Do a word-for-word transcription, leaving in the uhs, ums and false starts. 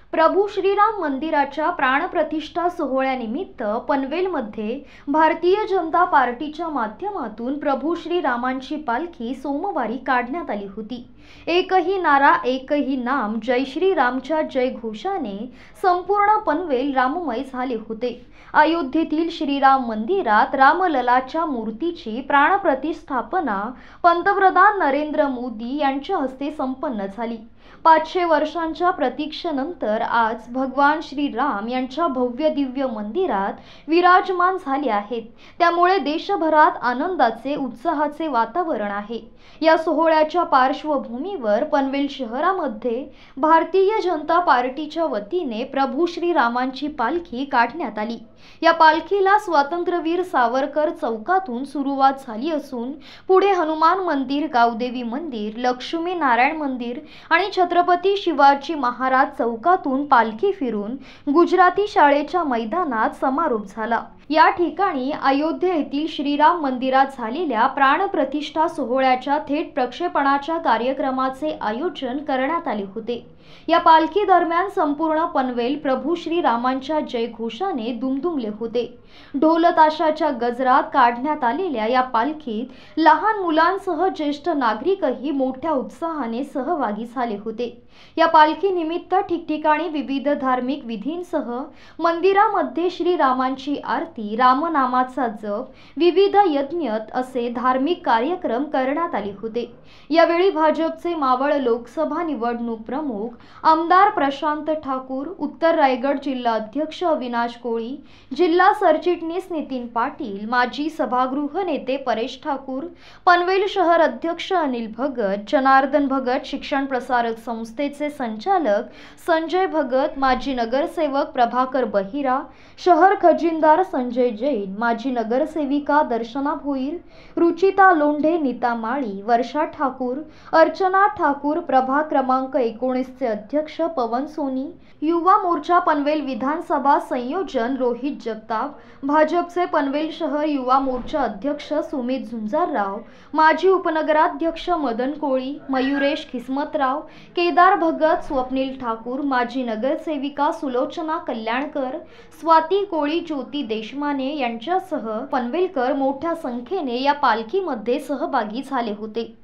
प्रभू श्रीराम मंदिराच्या प्राणप्रतिष्ठा सोहळ्यानिमित्त पनवेलमध्ये भारतीय जनता पार्टीच्या माध्यमातून प्रभू श्रीरामांची पालखी सोमवारी काढण्यात आली होती। एकही नारा एकही नाम जय श्रीरामच्या जय घोषाने संपूर्ण पनवेल राममय झाले होते। अयोध्येतील श्रीराम मंदिरात रामललाच्या मूर्तीची प्राणप्रतिष्ठापना पंतप्रधान नरेंद्र मोदी यांच्या हस्ते संपन्न झाली। पाचशे वर्षांच्या प्रतीक्षेनंतर आज भगवान श्रीराम यांच्या भव्य दिव्य मंदिरात विराजमान झाले आहेत। त्यामुळे देशभरात आनंदाचे उत्साहाचे वातावरण आहे। या सोहळ्याच्या पार्श्वभूमीवर पनवेल शहरामध्ये भारतीय जनता पार्टीच्या वतीने प्रभू श्रीरामांची पालखी काढण्यात आली। या पालखीला स्वातंत्र्यवीर सावरकर चौकातून सुरुवात झाली असून पुढे हनुमान मंदिर, गावदेवी मंदिर, लक्ष्मी नारायण मंदिर आणि छत्रपती शिवाजी महाराज चौकातून पालखी फिरून गुजराती शाळेच्या मैदानात समारोप झाला। या ठिकाणी अयोध्ये येथील श्रीराम मंदिरात झालेल्या प्राणप्रतिष्ठा सोहळ्याच्या थेट प्रक्षेपणाच्या कार्यक्रमाचे आयोजन करण्यात आले होते। या पालखी दरम्यान संपूर्ण पनवेल प्रभू श्रीरामांच्या जय घोषाने दुमदुमले होते। ढोल ताशाच्या गजरात काढण्यात आलेल्या या पालखीत लहान मुलांसह ज्येष्ठ नागरिकही मोठ्या उत्साहाने सहभागी झाले होते। या पालखी निमित्त ठिकठिकाणी विविध धार्मिक विधींसह मंदिरामध्ये श्रीरामांची आरती, रामनामाचा जप, विविध यज्ञ असे धार्मिक कार्यक्रम करण्यात आले होते। यावेळी भाजपचे मावळ लोकसभा निवडणूक प्रमुख आमदार प्रशांत ठाकूर, उत्तर रायगड जिल्हा अध्यक्ष अविनाश कोळी, जिल्हा सरचिटणीस नितीन पाटील, माजी सभागृह नेते परेश ठाकूर, पनवेल शहर अध्यक्ष अनिल भगत, जनार्दन भगत, शिक्षण प्रसारक संस्थेचे संचालक संजय भगत, माजी नगरसेवक प्रभाकर बहिरा, शहर खजिनदार संजय जैन, माजी नगरसेविका दर्शना भोईर, रुचिता लोंढे, नीता माळी, वर्षा ठाकूर, अर्चना ठाकूर, प्रभाग क्रमांक एकोणीस चे अध्यक्ष पवन सोनी, युवा मोर्चा पनवेल विधानसभा संयोजन रोहित जगताप, भाजपचे पनवेल शहर युवा मोर्चा अध्यक्ष सुमित झुंजारराव, माजी उपनगराध्यक्ष मदन कोळी, मयुरेश खिस्मतराव, केदार भगत, स्वप्नील ठाकूर, माजी नगरसेविका सुलोचना कल्याणकर, स्वाती कोळी, ज्योती देशमाने यांच्यासह पनवेलकर मोठ्या संख्येने या पालखीमध्ये सहभागी झाले होते।